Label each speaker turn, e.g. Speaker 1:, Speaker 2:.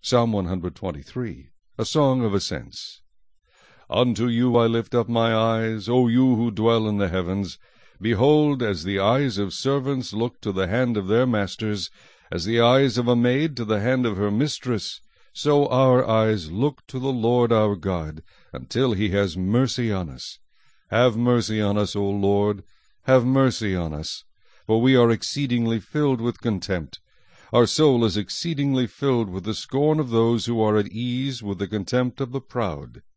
Speaker 1: Psalm 123, a song of ascents. Unto you I lift up my eyes, O you who dwell in the heavens. Behold, as the eyes of servants look to the hand of their masters, as the eyes of a maid to the hand of her mistress, so our eyes look to the Lord our God, until he has mercy on us. Have mercy on us, O Lord, have mercy on us, for we are exceedingly filled with contempt. Our soul is exceedingly filled with the scorn of those who are at ease with the contempt of the proud.